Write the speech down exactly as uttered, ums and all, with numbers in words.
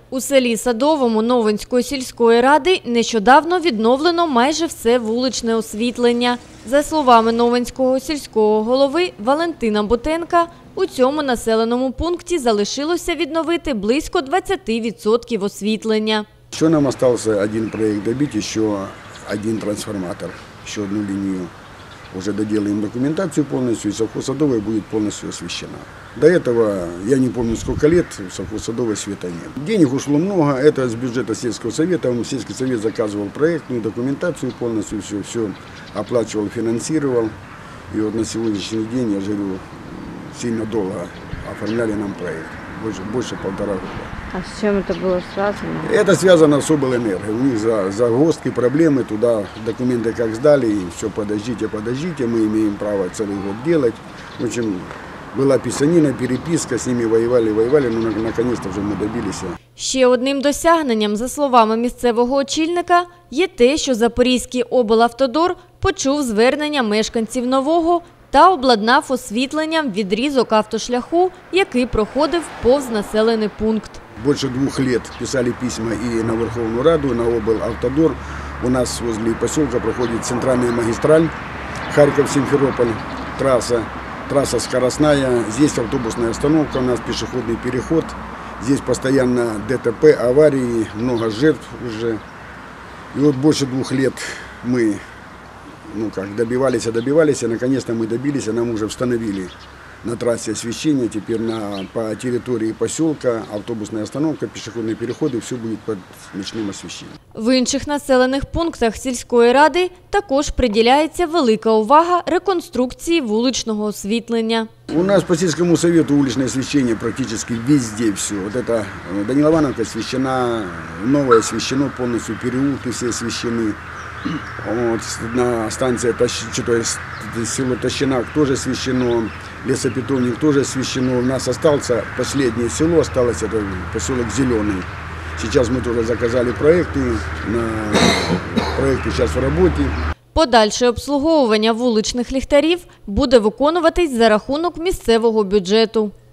У селі Садовому Новинської сільської ради нещодавно відновлено майже все вуличне освітлення. За словами Новинського сільського голови Валентина Бутенка, у цьому населеному пункті залишилося відновити близько двадцяти відсотків освітлення. Ще нам залишився один проєкт добити, ще один трансформатор, ще одну лінію. Уже доделаем документацию полностью, и совхоз Садовый будет полностью освещена. До этого, я не помню сколько лет, в совхоз Садовой света нет. Денег ушло много, это с бюджета сельского совета. Сельский совет заказывал проектную документацию полностью, все, все оплачивал, финансировал. И вот на сегодняшний день, я же говорю, сильно долго оформляли нам проект, больше, больше полтора года. А с чем это было связано? Это связано с облэнерго. У них за, загвоздки, проблемы, туда документы как сдали, и все, подождите, подождите, мы имеем право целый год делать. В общем, была писанина, переписка, с ними воевали, воевали, но наконец-то вже ми добилися. Ще одним досягненням, за словами місцевого очільника, є те, що Запорізький облавтодор почув звернення мешканців Нового та обладнав освітленням відрізок автошляху, який проходив повз населений пункт. Больше двух лет писали письма и на Верховную Раду, на облавтодор. У нас возле поселка проходит центральная магистраль Харьков-Симферополь, трасса, трасса скоростная. Здесь автобусная остановка, у нас пешеходный переход. Здесь постоянно ДТП, аварии, много жертв уже. И вот больше двух лет мы ну как, добивались, добивались, и наконец-то мы добились, и нам уже установили на трассе освещение, теперь на, по территории поселка, автобусная остановка, пешеходные переходы, все будет под ночным освещением. В інших населених пунктах сільської ради також приділяється велика увага реконструкції вуличного освітлення. У нас по сельскому совету уличное освещение практически везде все. Вот это Даниловановка освещена, новое освещено полностью, переулки все освещены. Вот, на станции село Тащинак тоже освещено, лесопитомник тоже освещено. У нас остался последнее село, осталось это поселок Зеленый. Сейчас мы тоже заказали проекты, на проекты сейчас в работе. Подальше обслуговування вуличних ліхтарів буде виконуватись за рахунок місцевого бюджету.